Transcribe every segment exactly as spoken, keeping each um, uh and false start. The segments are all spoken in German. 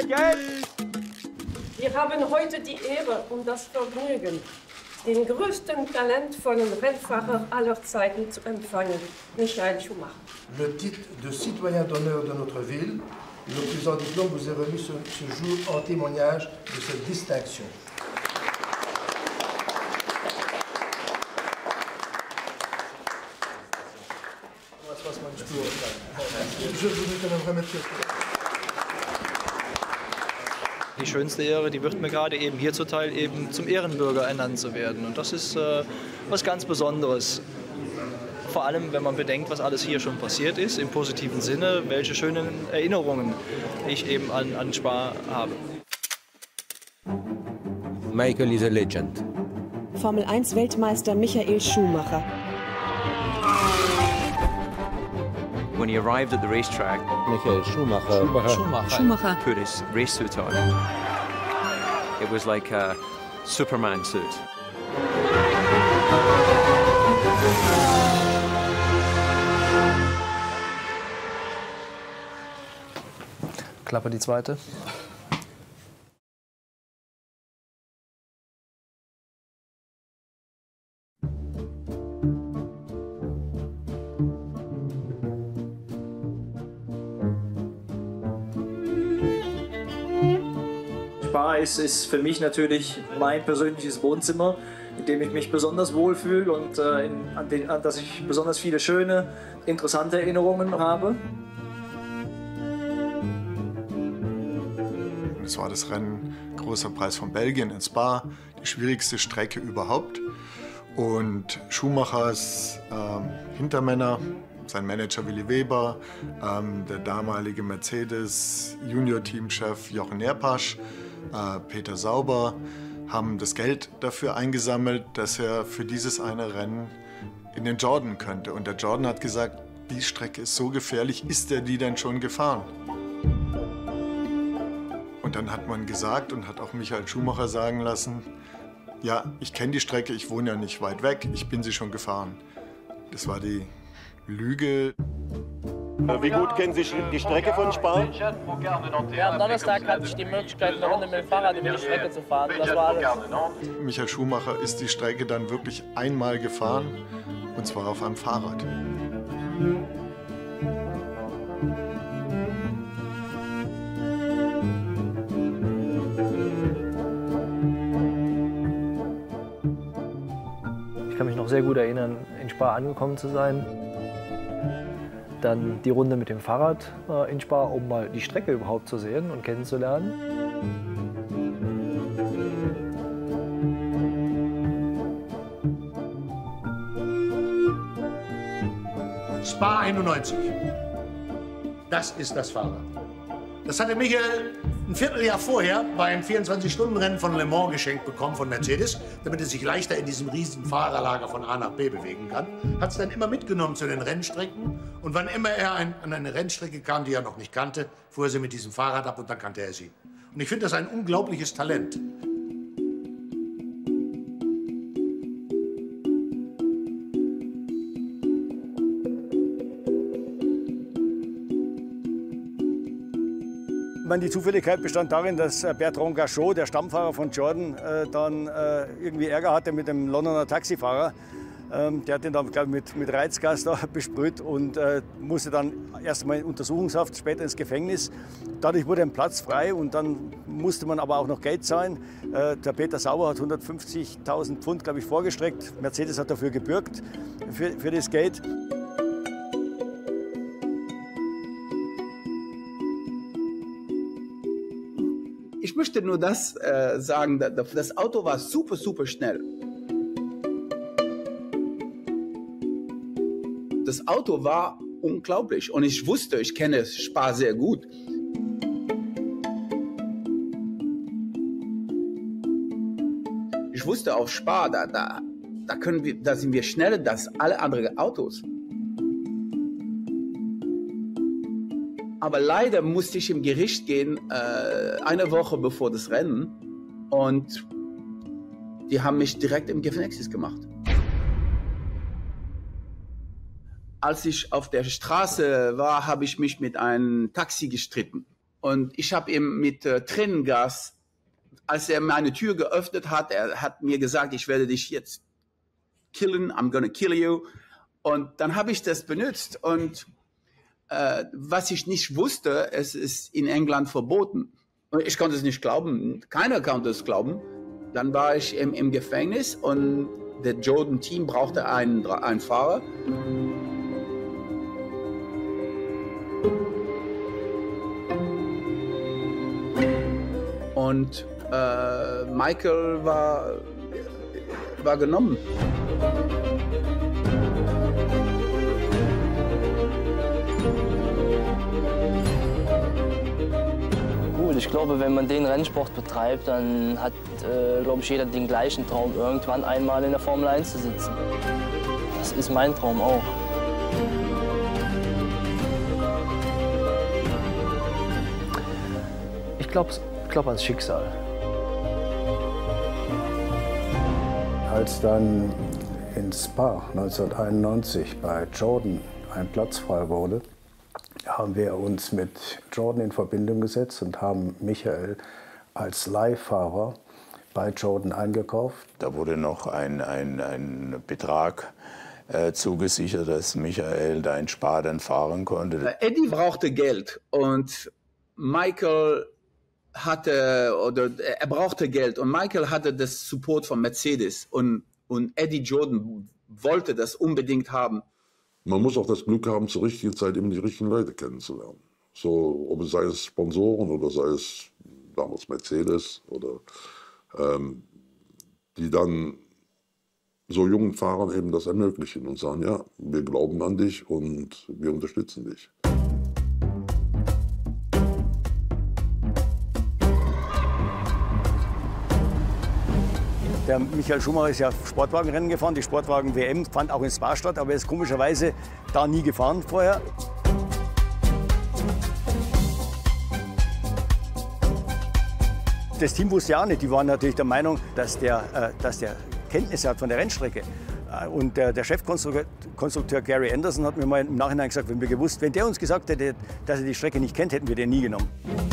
Wir haben heute die Ehre und das Vergnügen, den größten talentvollen Rennfahrer aller Zeiten zu empfangen, Michael Schumacher. Le titre de citoyen d'honneur de notre ville, le président diplôme vous est remis ce, ce jour en témoignage de cette distinction. Die schönste Ehre, die wird mir gerade eben hier zuteil, eben zum Ehrenbürger ernannt zu werden. Und das ist äh, was ganz Besonderes. Vor allem, wenn man bedenkt, was alles hier schon passiert ist, im positiven Sinne, welche schönen Erinnerungen ich eben an, an Spa habe. Michael is a legend. Formel eins Weltmeister Michael Schumacher. When he arrived at the racetrack, Michael Schumacher. Schumacher, Schumacher. put his race suit on. It was like a Superman suit. Klappe die zweite. Spa ist, ist für mich natürlich mein persönliches Wohnzimmer, in dem ich mich besonders wohlfühle und äh, in, an, den, an das ich besonders viele schöne, interessante Erinnerungen habe. Es war das Rennen Großer Preis von Belgien in Spa, die schwierigste Strecke überhaupt. Und Schumachers ähm, Hintermänner, sein Manager Willi Weber, ähm, der damalige Mercedes-Junior-Teamchef Jochen Nerpasch, äh, Peter Sauber, haben das Geld dafür eingesammelt, dass er für dieses eine Rennen in den Jordan könnte. Und der Jordan hat gesagt, die Strecke ist so gefährlich, ist er die denn schon gefahren? Und dann hat man gesagt und hat auch Michael Schumacher sagen lassen, ja, ich kenne die Strecke, ich wohne ja nicht weit weg, ich bin sie schon gefahren. Das war die Lüge. Wie gut kennen Sie die Strecke von Spa? Ja, am Donnerstag hatte ich die Möglichkeit, eine Runde mit dem Fahrrad über die Strecke zu fahren. Das war alles. Michael Schumacher ist die Strecke dann wirklich einmal gefahren, und zwar auf einem Fahrrad. Ich kann mich noch sehr gut erinnern, in Spa angekommen zu sein. Dann die Runde mit dem Fahrrad äh, in Spa, um mal die Strecke überhaupt zu sehen und kennenzulernen. Spa einundneunzig. Das ist das Fahrrad. Das hatte Michael ein Vierteljahr vorher beim vierundzwanzig-Stunden-Rennen von Le Mans geschenkt bekommen von Mercedes, damit er sich leichter in diesem riesigen Fahrerlager von A nach B bewegen kann. Hat es dann immer mitgenommen zu den Rennstrecken. Und wann immer er ein, an eine Rennstrecke kam, die er noch nicht kannte, fuhr er sie mit diesem Fahrrad ab und dann kannte er sie. Und ich finde das ein unglaubliches Talent. Die Zufälligkeit bestand darin, dass Bertrand Gachot, der Stammfahrer von Jordan, äh, dann äh, irgendwie Ärger hatte mit dem Londoner Taxifahrer. Ähm, der hat ihn dann, glaub ich, mit, mit Reizgas da besprüht und äh, musste dann erst einmal in Untersuchungshaft, später ins Gefängnis. Dadurch wurde ein Platz frei und dann musste man aber auch noch Geld zahlen. Äh, der Peter Sauber hat hundertfünfzigtausend Pfund, glaube ich, vorgestreckt. Mercedes hat dafür gebürgt, für, für das Geld. Ich möchte nur das äh, sagen, das Auto war super, super schnell. Das Auto war unglaublich und ich wusste, ich kenne Spa sehr gut. Ich wusste auf Spa, da, da, da, können wir, da sind wir schneller als alle anderen Autos. Aber leider musste ich im Gericht gehen, äh, eine Woche bevor das Rennen. Und die haben mich direkt im Gefängnis gemacht. Als ich auf der Straße war, habe ich mich mit einem Taxi gestritten. Und ich habe ihm mit äh, Tränengas, als er meine Tür geöffnet hat, er hat mir gesagt, ich werde dich jetzt killen, I'm gonna kill you. Und dann habe ich das benutzt und äh, was ich nicht wusste, es ist in England verboten. Und ich konnte es nicht glauben, keiner konnte es glauben. Dann war ich im, im Gefängnis und das Jordan-Team brauchte einen, einen Fahrer. Und äh, Michael war, war genommen. Gut, ich glaube, wenn man den Rennsport betreibt, dann hat, äh, glaube ich, jeder den gleichen Traum, irgendwann einmal in der Formel eins zu sitzen. Das ist mein Traum auch. Ich glaube ich glaub ans Schicksal. Als dann in Spa neunzehnhunderteinundneunzig bei Jordan ein Platz frei wurde, haben wir uns mit Jordan in Verbindung gesetzt und haben Michael als Leihfahrer bei Jordan eingekauft. Da wurde noch ein, ein, ein Betrag äh, zugesichert, dass Michael da in Spa dann fahren konnte. Eddie brauchte Geld und Michael hatte, oder er brauchte Geld und Michael hatte das Support von Mercedes und, und Eddie Jordan wollte das unbedingt haben. Man muss auch das Glück haben, zur richtigen Zeit eben die richtigen Leute kennenzulernen. So, ob es sei es Sponsoren oder sei es damals Mercedes oder ähm, die dann so jungen Fahrern eben das ermöglichen und sagen, ja, wir glauben an dich und wir unterstützen dich. Der Michael Schumacher ist ja Sportwagenrennen gefahren. Die Sportwagen-W M fand auch in Spa statt, aber er ist komischerweise da nie gefahren vorher. Das Team wusste ja auch nicht. Die waren natürlich der Meinung, dass der, äh, dass der Kenntnisse hat von der Rennstrecke. Und der, der Chefkonstrukteur Gary Anderson hat mir mal im Nachhinein gesagt, wenn wir gewusst, wenn der uns gesagt hätte, dass er die Strecke nicht kennt, hätten wir den nie genommen.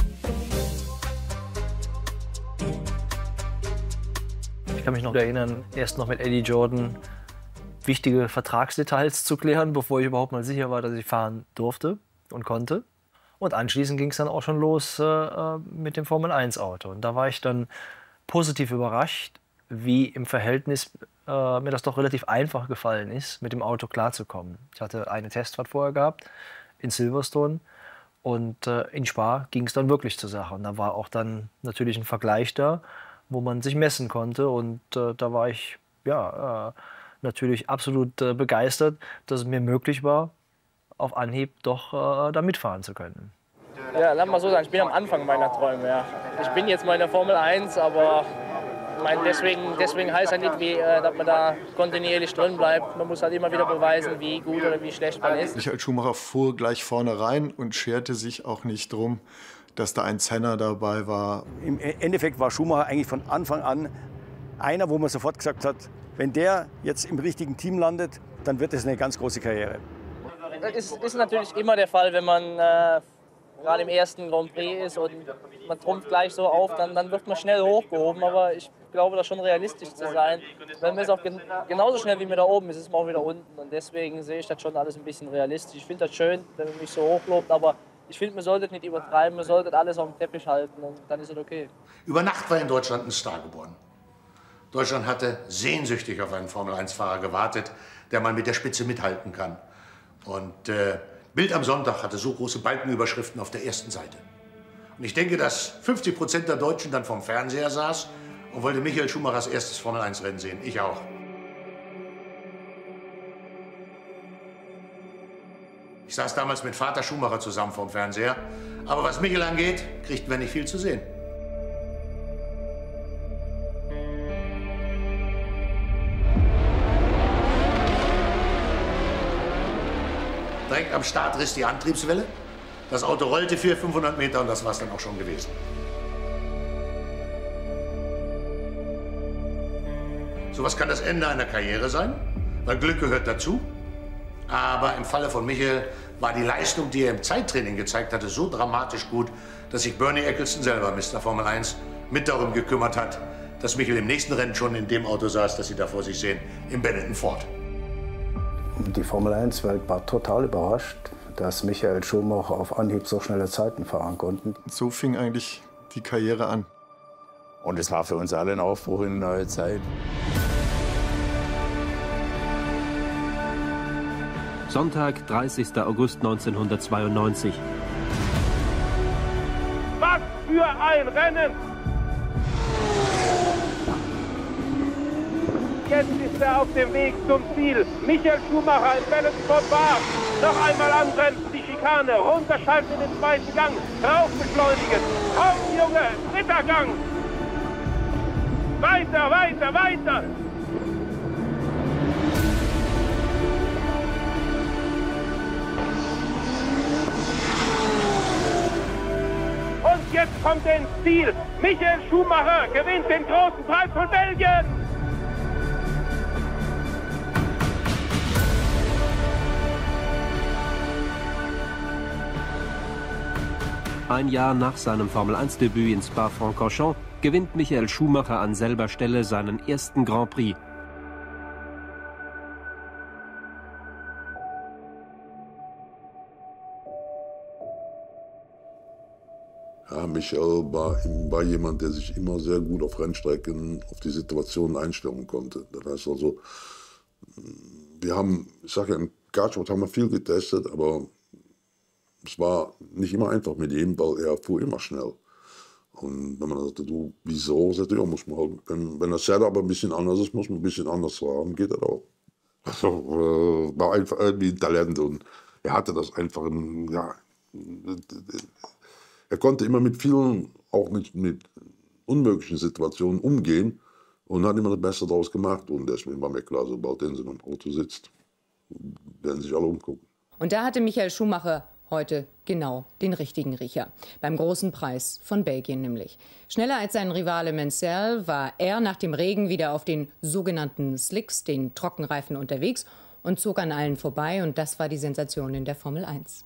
Ich kann mich noch erinnern, erst noch mit Eddie Jordan wichtige Vertragsdetails zu klären, bevor ich überhaupt mal sicher war, dass ich fahren durfte und konnte. Und anschließend ging es dann auch schon los äh, mit dem Formel eins Auto. Und da war ich dann positiv überrascht, wie im Verhältnis äh, mir das doch relativ einfach gefallen ist, mit dem Auto klarzukommen. Ich hatte eine Testfahrt vorher gehabt in Silverstone und äh, in Spa ging es dann wirklich zur Sache. Und da war auch dann natürlich ein Vergleich da, wo man sich messen konnte. Und äh, da war ich ja, äh, natürlich absolut äh, begeistert, dass es mir möglich war, auf Anhieb doch äh, da mitfahren zu können. Ja, lass mal so sagen, ich bin am Anfang meiner Träume. Ja. Ich bin jetzt mal in der Formel eins, aber mein, deswegen, deswegen heißt es nicht, wie, äh, dass man da kontinuierlich drin bleibt. Man muss halt immer wieder beweisen, wie gut oder wie schlecht man ist. Michael Schumacher fuhr gleich vorne rein und scherte sich auch nicht drum, dass da ein Senna dabei war. Im Endeffekt war Schumacher eigentlich von Anfang an einer, wo man sofort gesagt hat, wenn der jetzt im richtigen Team landet, dann wird es eine ganz große Karriere. Das ist, ist natürlich immer der Fall, wenn man äh, gerade im ersten Grand Prix ist und man trumpft gleich so auf, dann, dann wird man schnell hochgehoben. Aber ich glaube, das schon realistisch zu sein. Wenn man es auch gen genauso schnell wie mir da oben ist, ist man auch wieder unten. Und deswegen sehe ich das schon alles ein bisschen realistisch. Ich finde das schön, wenn man mich so hochlobt, aber ich finde, man sollte nicht übertreiben, man sollte alles auf dem Teppich halten und dann ist es okay. Über Nacht war in Deutschland ein Star geboren. Deutschland hatte sehnsüchtig auf einen Formel eins Fahrer gewartet, der mal mit der Spitze mithalten kann. Und äh, Bild am Sonntag hatte so große Balkenüberschriften auf der ersten Seite. Und ich denke, dass fünfzig Prozent der Deutschen dann vorm Fernseher saß und wollte Michael Schumachers erstes Formel eins Rennen sehen. Ich auch. Ich saß damals mit Vater Schumacher zusammen vorm Fernseher. Aber was Michael angeht, kriegten wir nicht viel zu sehen. Direkt am Start riss die Antriebswelle. Das Auto rollte vierhundert, fünfhundert Meter und das war es dann auch schon gewesen. So was kann das Ende einer Karriere sein, weil Glück gehört dazu. Aber im Falle von Michael war die Leistung, die er im Zeittraining gezeigt hatte, so dramatisch gut, dass sich Bernie Ecclestone selber, Mister Formel eins, mit darum gekümmert hat, dass Michael im nächsten Rennen schon in dem Auto saß, das Sie da vor sich sehen, im Benetton Ford. Die Formel eins Welt war total überrascht, dass Michael Schumacher auf Anhieb so schnelle Zeiten fahren konnte. So fing eigentlich die Karriere an. Und es war für uns alle ein Aufbruch in eine neue Zeit. Sonntag, dreißigster August neunzehnhundertzweiundneunzig. Was für ein Rennen! Jetzt ist er auf dem Weg zum Ziel. Michael Schumacher in Benetton Ford Bar. Noch einmal anbremsen, die Schikane, runterschalten in den zweiten Gang, rauf beschleunigen. Komm, Junge, dritter Gang. Weiter, weiter, weiter. Und jetzt kommt er ins Ziel. Michael Schumacher gewinnt den großen Preis von Belgien. Ein Jahr nach seinem Formel eins Debüt in Spa-Francorchamps gewinnt Michael Schumacher an selber Stelle seinen ersten Grand Prix. Ja, Michael war, war jemand, der sich immer sehr gut auf Rennstrecken, auf die Situationen einstellen konnte. Das heißt also, wir haben, ich sage ja, im Kartsport haben wir viel getestet, aber es war nicht immer einfach mit ihm, weil er fuhr immer schnell. Und wenn man sagte, du, wieso? Sagte, ja, muss man halt, wenn, wenn das Setup ein bisschen anders ist, muss man ein bisschen anders fahren, geht das auch. Also, äh, war einfach irgendwie ein Talent und er hatte das einfach, in, ja, er konnte immer mit vielen, auch mit, mit unmöglichen Situationen umgehen und hat immer das Beste daraus gemacht. Und deswegen war mir klar, sobald er in seinem Auto sitzt, werden sich alle umgucken. Und da hatte Michael Schumacher heute genau den richtigen Riecher. Beim großen Preis von Belgien nämlich. Schneller als sein Rivale Mansell war er nach dem Regen wieder auf den sogenannten Slicks, den Trockenreifen, unterwegs und zog an allen vorbei. Und das war die Sensation in der Formel eins.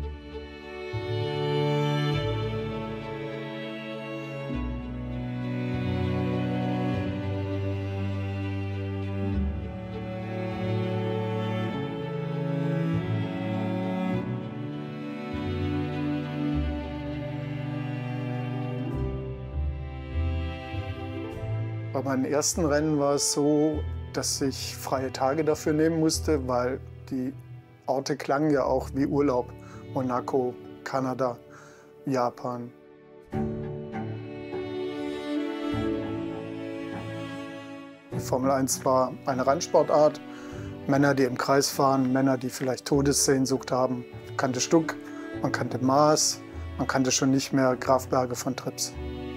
Bei meinen ersten Rennen war es so, dass ich freie Tage dafür nehmen musste, weil die Orte klangen ja auch wie Urlaub. Monaco, Kanada, Japan. Die Formel eins war eine Randsportart. Männer, die im Kreis fahren, Männer, die vielleicht Todessehnsucht haben. Man kannte Stuck, man kannte Maas, man kannte schon nicht mehr Grafberge von Trips.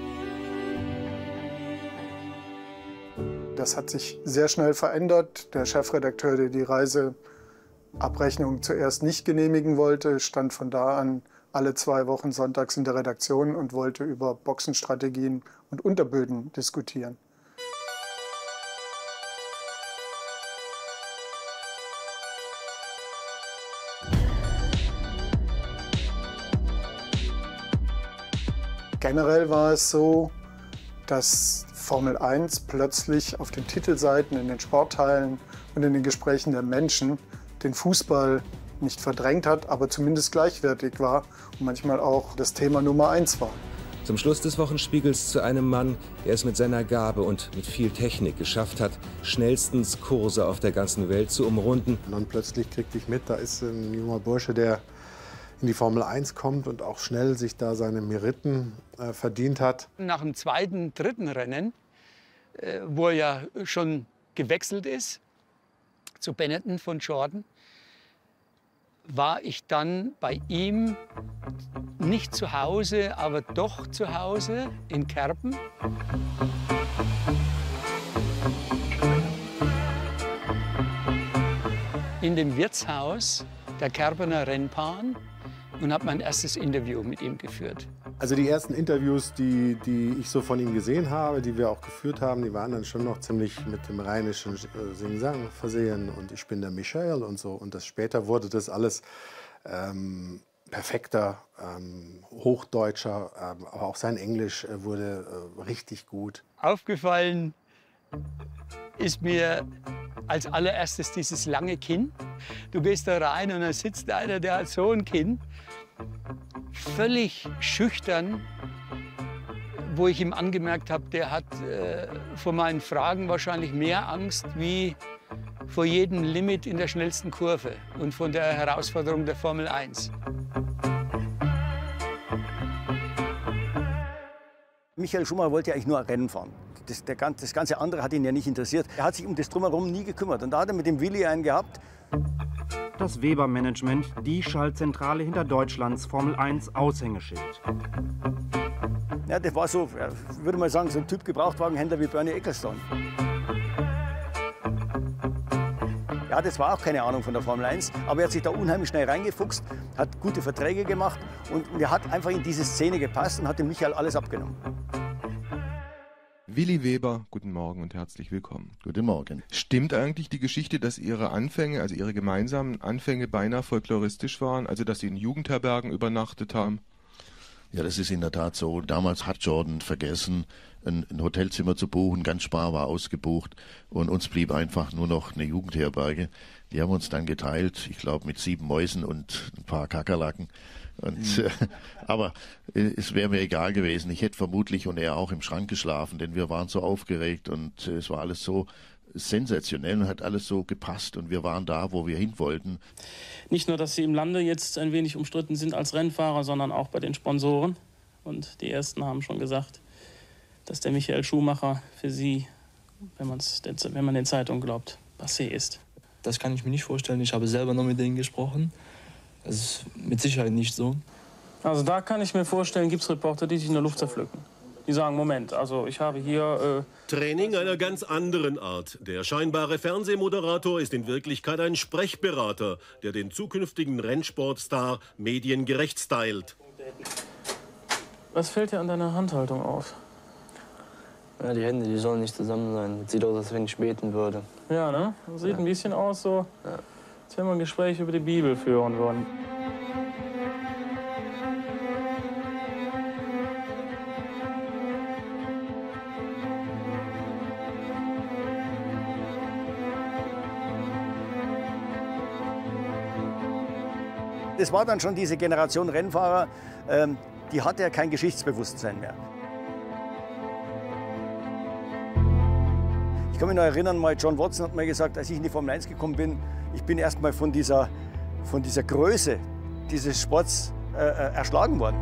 Das hat sich sehr schnell verändert. Der Chefredakteur, der die Reiseabrechnung zuerst nicht genehmigen wollte, stand von da an alle zwei Wochen sonntags in der Redaktion und wollte über Boxenstrategien und Unterböden diskutieren. Generell war es so, dass Formel eins plötzlich auf den Titelseiten, in den Sportteilen und in den Gesprächen der Menschen den Fußball nicht verdrängt hat, aber zumindest gleichwertig war und manchmal auch das Thema Nummer eins war. Zum Schluss des Wochenspiegels zu einem Mann, der es mit seiner Gabe und mit viel Technik geschafft hat, schnellstens Kurse auf der ganzen Welt zu umrunden. Und dann plötzlich kriegte ich mit, da ist ein junger Bursche, der in die Formel eins kommt und auch schnell sich da seine Meriten äh, verdient hat. Nach dem zweiten, dritten Rennen, äh, wo er ja schon gewechselt ist zu Benetton von Jordan, war ich dann bei ihm nicht zu Hause, aber doch zu Hause in Kerpen. In dem Wirtshaus der Kerpener Rennbahn und habe mein erstes Interview mit ihm geführt. Also die ersten Interviews, die, die ich so von ihm gesehen habe, die wir auch geführt haben, die waren dann schon noch ziemlich mit dem rheinischen Sing-Sang versehen und ich bin der Michael und so. Und das, später wurde das alles ähm, perfekter ähm, Hochdeutscher, ähm, aber auch sein Englisch äh, wurde äh, richtig gut. Aufgefallen ist mir als allererstes dieses lange Kinn. Du gehst da rein und da sitzt einer, der hat so ein Kinn. Völlig schüchtern, wo ich ihm angemerkt habe, der hat äh, vor meinen Fragen wahrscheinlich mehr Angst wie vor jedem Limit in der schnellsten Kurve und von der Herausforderung der Formel eins. Michael Schumacher wollte ja eigentlich nur ein Rennen fahren. Das, der, das ganze andere hat ihn ja nicht interessiert. Er hat sich um das Drumherum nie gekümmert. Und da hat er mit dem Willi einen gehabt. Das Weber-Management, die Schaltzentrale hinter Deutschlands Formel eins Aushängeschild. Ja, das war so, würde man sagen, so ein Typ Gebrauchtwagenhändler wie Bernie Ecclestone. Ja, das war auch keine Ahnung von der Formel eins, aber er hat sich da unheimlich schnell reingefuchst, hat gute Verträge gemacht und er hat einfach in diese Szene gepasst und hat dem Michael alles abgenommen. Willi Weber, guten Morgen und herzlich willkommen. Guten Morgen. Stimmt eigentlich die Geschichte, dass Ihre Anfänge, also Ihre gemeinsamen Anfänge beinahe folkloristisch waren, also dass Sie in Jugendherbergen übernachtet haben? Ja, das ist in der Tat so. Damals hat Jordan vergessen, ein, ein Hotelzimmer zu buchen. Ganz Spar war ausgebucht und uns blieb einfach nur noch eine Jugendherberge. Die haben uns dann geteilt, ich glaube mit sieben Mäusen und ein paar Kakerlaken. Und, mhm. äh, aber äh, es wäre mir egal gewesen. Ich hätte vermutlich und er auch im Schrank geschlafen, denn wir waren so aufgeregt und äh, es war alles so sensationell und hat alles so gepasst und wir waren da, wo wir hin wollten. Nicht nur, dass Sie im Lande jetzt ein wenig umstritten sind als Rennfahrer, sondern auch bei den Sponsoren. Und die Ersten haben schon gesagt, dass der Michael Schumacher für Sie, wenn, man's, wenn man den Zeitungen glaubt, passé ist. Das kann ich mir nicht vorstellen. Ich habe selber noch mit denen gesprochen. Das ist mit Sicherheit nicht so. Also da kann ich mir vorstellen, gibt es Reporter, die sich in der Luft zerpflücken. Die sagen, Moment, also ich habe hier... Äh Training einer ganz anderen Art. Der scheinbare Fernsehmoderator ist in Wirklichkeit ein Sprechberater, der den zukünftigen Rennsportstar mediengerecht stylt. Was fällt dir an deiner Handhaltung auf? Ja, die Hände, die sollen nicht zusammen sein. Sieht aus, als wenn ich beten würde. Ja, ne? Das sieht ja ein bisschen aus so, ja, als wenn wir ein Gespräch über die Bibel führen würden. Das war dann schon diese Generation Rennfahrer, ähm, die hatte ja kein Geschichtsbewusstsein mehr. Ich kann mich noch erinnern, mal John Watson hat mir gesagt, als ich in die Formel eins gekommen bin, ich bin erst mal von dieser, von dieser Größe dieses Sports äh, erschlagen worden.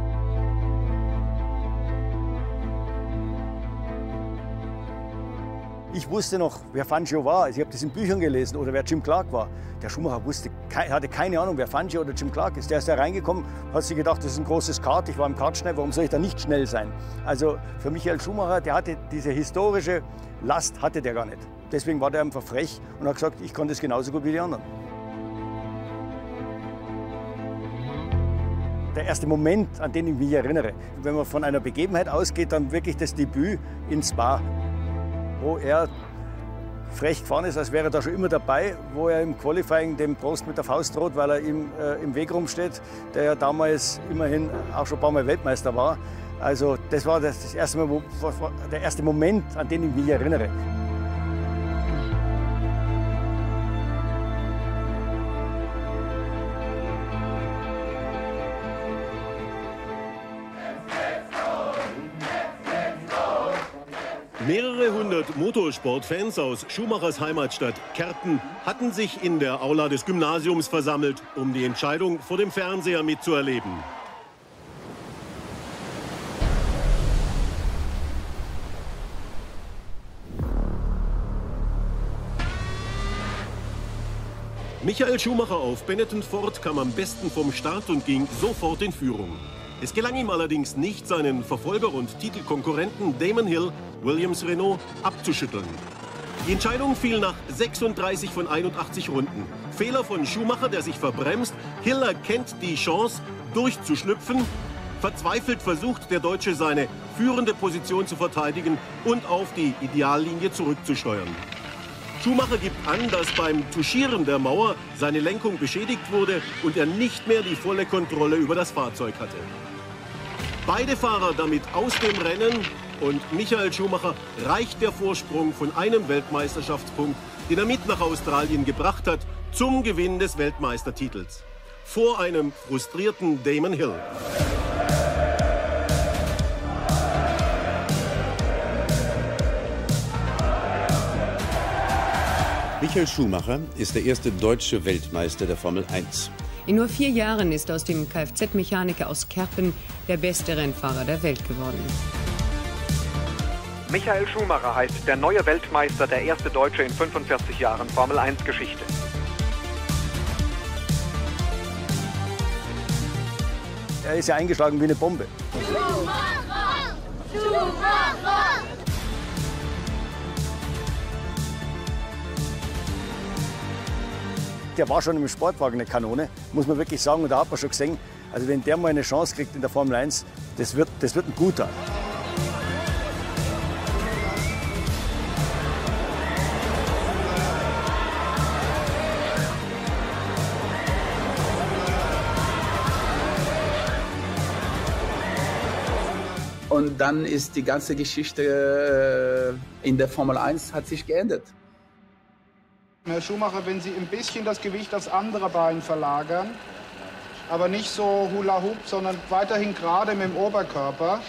Ich wusste noch, wer Fangio war. Also ich habe das in Büchern gelesen oder wer Jim Clark war. Der Schumacher wusste, hatte keine Ahnung, wer Fangio oder Jim Clark ist. Der ist da reingekommen, hat sich gedacht, das ist ein großes Kart. Ich war im Kart schnell, warum soll ich da nicht schnell sein? Also für Michael Schumacher, der hatte diese historische Last, hatte der gar nicht. Deswegen war der einfach frech und hat gesagt, ich kann das genauso gut wie die anderen. Der erste Moment, an den ich mich erinnere, wenn man von einer Begebenheit ausgeht, dann wirklich das Debüt in Spa, wo er frech gefahren ist, als wäre er da schon immer dabei, wo er im Qualifying dem Prost mit der Faust droht, weil er ihm äh, im Weg rumsteht, der ja damals immerhin auch schon ein paar Mal Weltmeister war. Also das war das, das erste Mal, wo, der erste Moment, an den ich mich erinnere. Mehrere hundert Motorsportfans aus Schumachers Heimatstadt Kerpen hatten sich in der Aula des Gymnasiums versammelt, um die Entscheidung vor dem Fernseher mitzuerleben. Michael Schumacher auf Benetton Ford kam am besten vom Start und ging sofort in Führung. Es gelang ihm allerdings nicht, seinen Verfolger und Titelkonkurrenten Damon Hill, Williams Renault, abzuschütteln. Die Entscheidung fiel nach sechsunddreißig von einundachtzig Runden. Fehler von Schumacher, der sich verbremst. Hill erkennt die Chance, durchzuschlüpfen. Verzweifelt versucht der Deutsche, seine führende Position zu verteidigen und auf die Ideallinie zurückzusteuern. Schumacher gibt an, dass beim Touchieren der Mauer seine Lenkung beschädigt wurde und er nicht mehr die volle Kontrolle über das Fahrzeug hatte. Beide Fahrer damit aus dem Rennen und Michael Schumacher reicht der Vorsprung von einem Weltmeisterschaftspunkt, den er mit nach Australien gebracht hat, zum Gewinn des Weltmeistertitels. Vor einem frustrierten Damon Hill. Michael Schumacher ist der erste deutsche Weltmeister der Formel eins. In nur vier Jahren ist aus dem Kfz-Mechaniker aus Kerpen der beste Rennfahrer der Welt geworden. Michael Schumacher heißt der neue Weltmeister, der erste Deutsche in fünfundvierzig Jahren Formel eins Geschichte. Er ist ja eingeschlagen wie eine Bombe. Schumacher! Schumacher! Der war schon im Sportwagen eine Kanone, muss man wirklich sagen. Und da hat man schon gesehen, also wenn der mal eine Chance kriegt in der Formel eins, das wird, das wird ein guter. Und dann ist die ganze Geschichte in der Formel eins hat sich geändert. Herr Schumacher, wenn Sie ein bisschen das Gewicht aufs andere Bein verlagern, aber nicht so Hula-Hoop, sondern weiterhin gerade mit dem Oberkörper.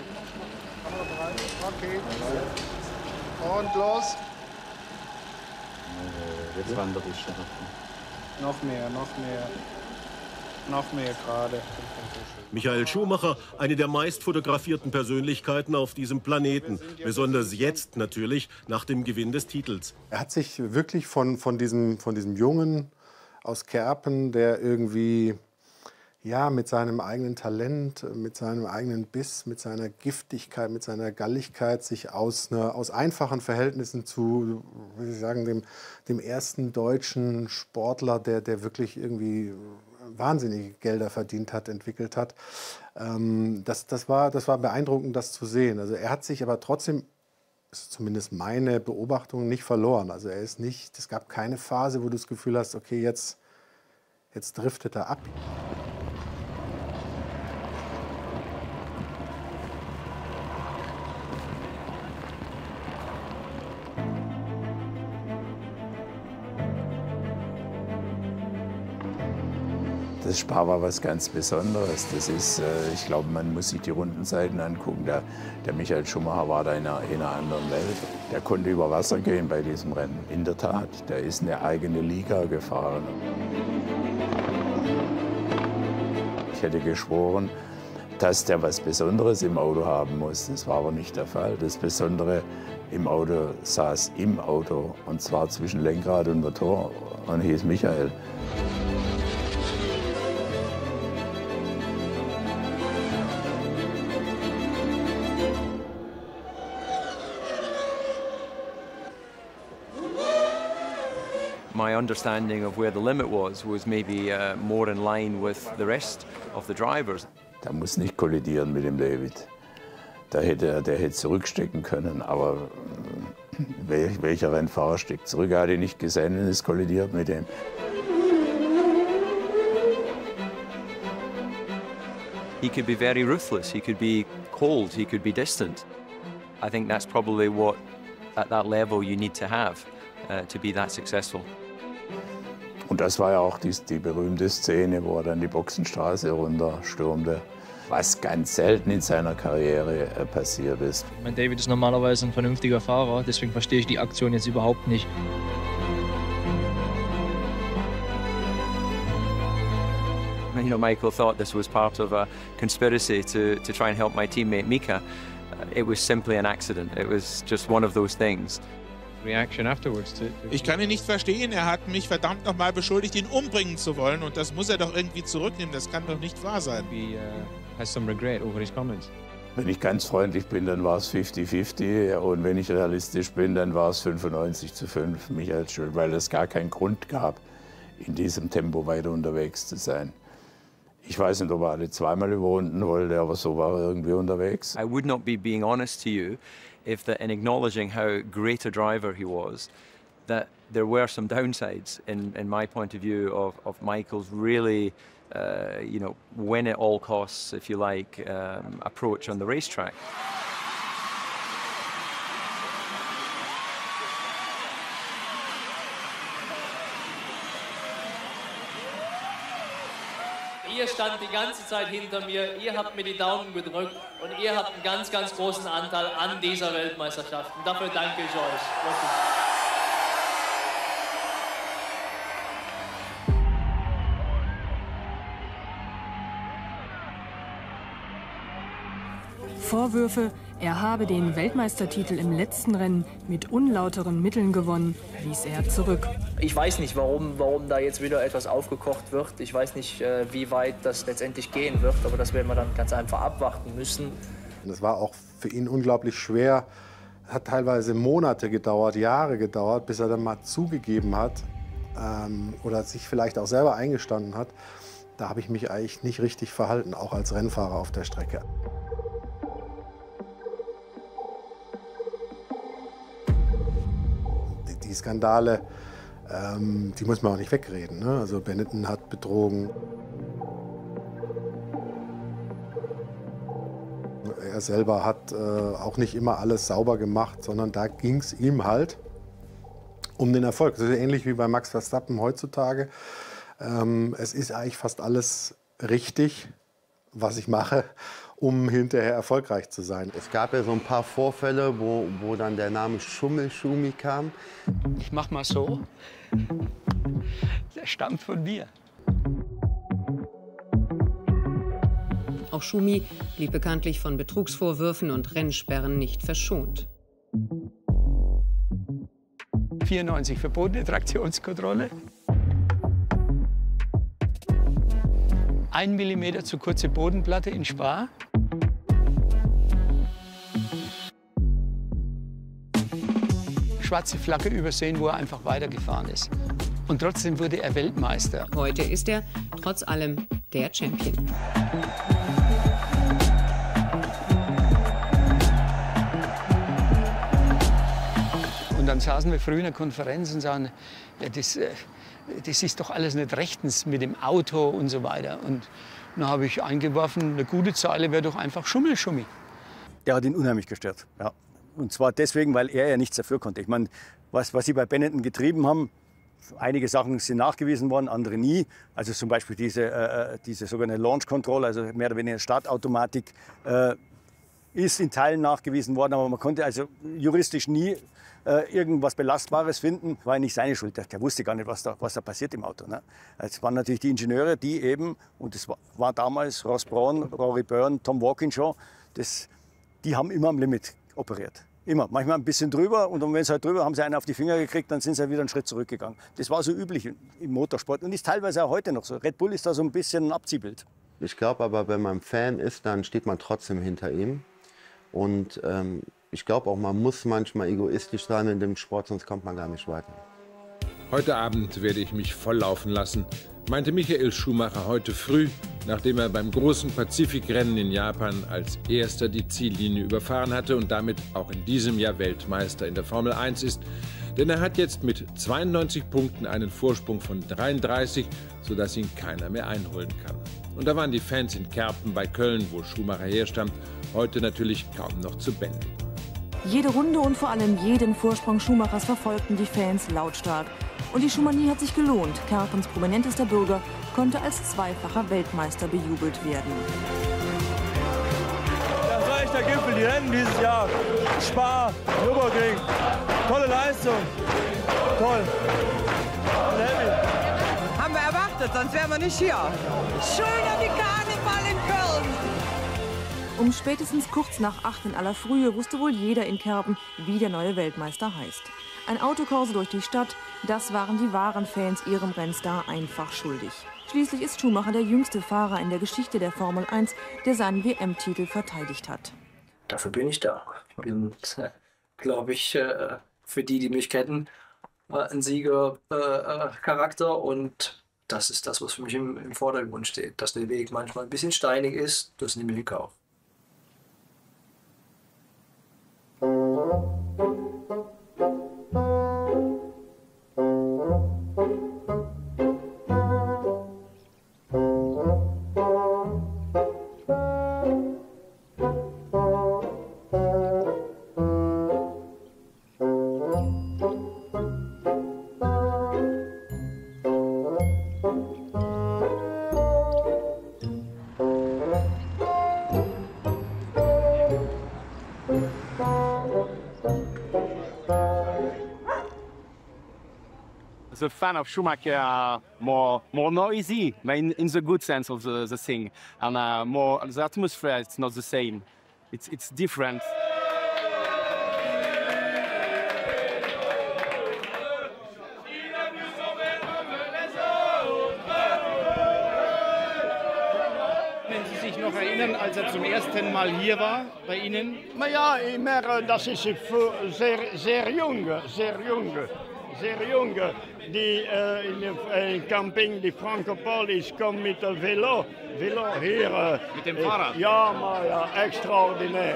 Okay. Und los. Jetzt wandere ich schon. Noch mehr, noch mehr. Noch mehr gerade. Michael Schumacher, eine der meist fotografierten Persönlichkeiten auf diesem Planeten. Besonders jetzt natürlich, nach dem Gewinn des Titels. Er hat sich wirklich von, von, diesem, von diesem Jungen aus Kerpen, der irgendwie ja, mit seinem eigenen Talent, mit seinem eigenen Biss, mit seiner Giftigkeit, mit seiner Galligkeit sich aus, ne, aus einfachen Verhältnissen zu, wie Sie sagen, dem, dem ersten deutschen Sportler, der, der wirklich irgendwie wahnsinnige Gelder verdient hat, entwickelt hat. Ähm, das, das, war, das war beeindruckend, das zu sehen. Also er hat sich aber trotzdem, ist zumindest meine Beobachtung, nicht verloren. Also er ist nicht, es gab keine Phase, wo du das Gefühl hast, okay, jetzt, jetzt driftet er ab. Das Spa war was ganz Besonderes. Das ist, äh, ich glaube, man muss sich die Rundenzeiten angucken. Der, der Michael Schumacher war da in einer, in einer anderen Welt. Der konnte über Wasser gehen bei diesem Rennen. In der Tat, der ist eine eigene Liga gefahren. Ich hätte geschworen, dass der was Besonderes im Auto haben muss. Das war aber nicht der Fall. Das Besondere im Auto saß im Auto, und zwar zwischen Lenkrad und Motor, und hieß Michael. My understanding of where the limit was was maybe uh, more in line with the rest of the drivers. Der muss nicht kollidieren mit dem David. Da hätte, der hätte zurückstecken können, aber wel, welcher Rennfahrer steckt zurück? Er hat ihn nicht gesehen und ist kollidiert mit dem. He could be very ruthless, he could be cold, he could be distant. I think that's probably what, at that level, you need to have uh, to be that successful. Und das war ja auch die, die berühmte Szene, wo er dann die Boxenstraße runterstürmte, was ganz selten in seiner Karriere äh, passiert ist. Mein David ist normalerweise ein vernünftiger Fahrer, deswegen verstehe ich die Aktion jetzt überhaupt nicht. You know, Michael thought this was part of a conspiracy to, to try and help my teammate Mika. It was simply an accident. It was just one of those things. Reaction afterwards to, to ich kann ihn nicht verstehen. Er hat mich verdammt nochmal beschuldigt, ihn umbringen zu wollen. Und das muss er doch irgendwie zurücknehmen. Das kann doch nicht wahr sein. He uh, has some regret over his comments. Wenn ich ganz freundlich bin, dann war es fünfzig fünfzig. Und wenn ich realistisch bin, dann war es fünfundneunzig zu fünf Michael Schuld, weil es gar keinen Grund gab, in diesem Tempo weiter unterwegs zu sein. Ich weiß nicht, ob er alle zweimal überrunden wollte, aber so war er irgendwie unterwegs. I would not be being honest to you if that in acknowledging how great a driver he was, that there were some downsides in, in my point of view of, of Michael's really, uh, you know, win at all costs, if you like, um, approach on the racetrack. Ihr stand die ganze Zeit hinter mir, ihr habt mir die Daumen gedrückt und ihr habt einen ganz, ganz großen Anteil an dieser Weltmeisterschaft. Und dafür danke ich euch. Wirklich. Vorwürfe, er habe den Weltmeistertitel im letzten Rennen mit unlauteren Mitteln gewonnen, wies er zurück. Ich weiß nicht, warum, warum da jetzt wieder etwas aufgekocht wird. Ich weiß nicht, wie weit das letztendlich gehen wird, aber das werden wir dann ganz einfach abwarten müssen. Das war auch für ihn unglaublich schwer. Hat teilweise Monate gedauert, Jahre gedauert, bis er dann mal zugegeben hat ähm, oder sich vielleicht auch selber eingestanden hat. Da habe ich mich eigentlich nicht richtig verhalten, auch als Rennfahrer auf der Strecke. Die Skandale, ähm, die muss man auch nicht wegreden, ne? Also Benetton hat betrogen. Er selber hat äh, auch nicht immer alles sauber gemacht, sondern da ging es ihm halt um den Erfolg. Das ist ähnlich wie bei Max Verstappen heutzutage. Ähm, es ist eigentlich fast alles richtig, was ich mache, um hinterher erfolgreich zu sein. Es gab ja so ein paar Vorfälle, wo, wo dann der Name Schummelschumi kam. Ich mach mal so. Der stammt von mir. Auch Schumi blieb bekanntlich von Betrugsvorwürfen und Rennsperren nicht verschont. vierundneunzig verbotene Traktionskontrolle. Ein Millimeter zu kurze Bodenplatte in Spa. Schwarze Flagge übersehen, wo er einfach weitergefahren ist. Und trotzdem wurde er Weltmeister. Heute ist er trotz allem der Champion. Und dann saßen wir früh in der Konferenz und sagen, ja, das, das ist doch alles nicht rechtens mit dem Auto und so weiter. Und dann habe ich eingeworfen, eine gute Zeile wäre doch einfach Schummelschummi. Der hat ihn unheimlich gestört, ja. Und zwar deswegen, weil er ja nichts dafür konnte. Ich meine, was, was sie bei Benetton getrieben haben, einige Sachen sind nachgewiesen worden, andere nie. Also zum Beispiel diese, äh, diese sogenannte Launch Control, also mehr oder weniger Startautomatik, äh, ist in Teilen nachgewiesen worden. Aber man konnte also juristisch nie äh, irgendwas Belastbares finden. War nicht seine Schuld. Der, der wusste gar nicht, was da, was da passiert im Auto. Ne? Es waren natürlich die Ingenieure, die eben, und das war, war damals Ross Brawn, Rory Byrne, Tom Walkinshaw, das, die haben immer am Limit operiert. Immer. Manchmal ein bisschen drüber und wenn sie halt drüber haben sie einen auf die Finger gekriegt, dann sind sie wieder einen Schritt zurückgegangen. Das war so üblich im Motorsport und ist teilweise auch heute noch so. Red Bull ist da so ein bisschen ein Abziehbild. Ich glaube aber, wenn man Fan ist, dann steht man trotzdem hinter ihm. Und ähm, ich glaube auch, man muss manchmal egoistisch sein in dem Sport, sonst kommt man gar nicht weiter. Heute Abend werde ich mich volllaufen lassen, meinte Michael Schumacher heute früh, nachdem er beim großen Pazifikrennen in Japan als erster die Ziellinie überfahren hatte und damit auch in diesem Jahr Weltmeister in der Formel eins ist. Denn er hat jetzt mit zweiundneunzig Punkten einen Vorsprung von dreiunddreißig, sodass ihn keiner mehr einholen kann. Und da waren die Fans in Kerpen bei Köln, wo Schumacher herstammt, heute natürlich kaum noch zu bändigen. Jede Runde und vor allem jeden Vorsprung Schumachers verfolgten die Fans lautstark. Und die Schumanie hat sich gelohnt. Kerpens prominentester Bürger konnte als zweifacher Weltmeister bejubelt werden. Das war echt der Gipfel, die Rennen dieses Jahr. Spa, Nürburgring, tolle Leistung, toll. Haben wir erwartet, sonst wären wir nicht hier. Schöner wie Karneval in Köln. Um spätestens kurz nach acht in aller Frühe wusste wohl jeder in Kerpen, wie der neue Weltmeister heißt. Ein Autokorso durch die Stadt, das waren die wahren Fans ihrem Rennstar einfach schuldig. Schließlich ist Schumacher der jüngste Fahrer in der Geschichte der Formel eins, der seinen W M-Titel verteidigt hat. Dafür bin ich da. Ich bin, glaube ich, für die, die mich kennen, ein Siegercharakter. Und das ist das, was für mich im, im Vordergrund steht. Dass der Weg manchmal ein bisschen steinig ist, das nehme ich in Kauf. the fan of Schumacher are more more noisy, in, in the good sense of the, the thing, and uh, more the atmosphere. It's not the same. It's it's different. Wenn Sie sich noch erinnern, als er zum ersten Mal hier war bei Ihnen? Maar ja, immer, das ist sehr, sehr jung, sehr jung, sehr jung. Die äh, in dem Camping, die Frankopolis, kommen mit dem Velo, Velo hier. Äh, mit dem Fahrrad? Ja, maar ja, extraordinair.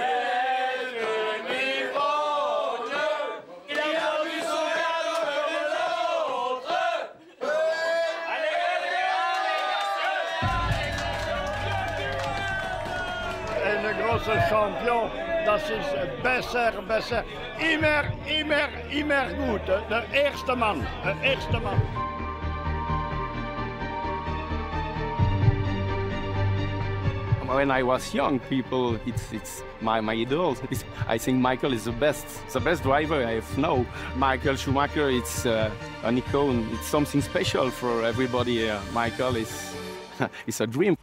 Een große Champion, das ist besser, besser. Immer, immer, immer gut. Der erste Mann, der erste Mann. When I was young, people, it's it's my my idol. It's, I think Michael is the best, the best driver I have known. Michael Schumacher, it's uh, an icon. It's something special for everybody here. Michael is, it's a dream.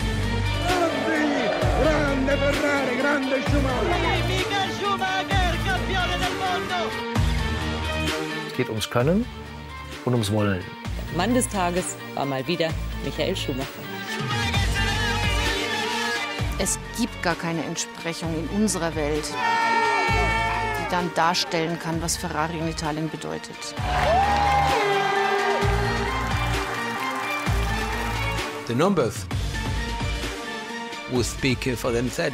Grande Ferrari, grande Schumacher. Michael Schumacher, campione del mondo. Es geht ums Können und ums Wollen. Der Mann des Tages war mal wieder Michael Schumacher. Es gibt gar keine Entsprechung in unserer Welt, die dann darstellen kann, was Ferrari in Italien bedeutet. The numbers will speak for themselves.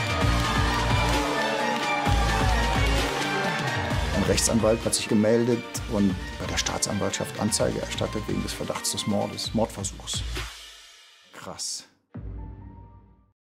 Ein Rechtsanwalt hat sich gemeldet und bei der Staatsanwaltschaft Anzeige erstattet wegen des Verdachts des Mordes, Mordversuchs. Krass.